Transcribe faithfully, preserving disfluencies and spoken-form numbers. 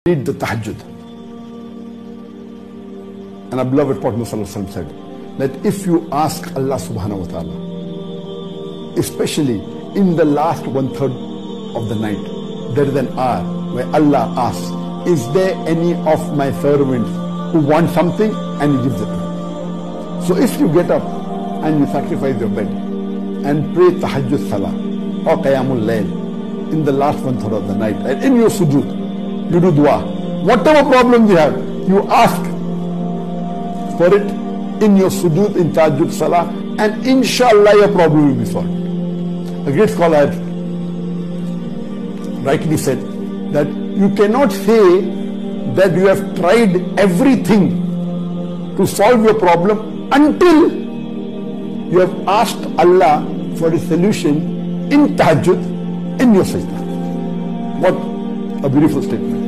read the tahajjud. And our beloved Prophet Muhammad said that if you ask Allah subhanahu wa ta'ala, especially in the last one third of the night, there is an hour where Allah asks, is there any of my servants who want something? And He gives it to them. So if you get up and you sacrifice your bed and pray tahajjud salah or qiyamul layl in the last one third of the night, and in your sujood, you do dua. Whatever problem you have, you ask for it in your sujood, in tahajjud salah, and inshallah your problem will be solved. A great scholar had rightly said that you cannot say that you have tried everything to solve your problem until you have asked Allah for a solution in tahajjud, in your sajda. What a beautiful statement.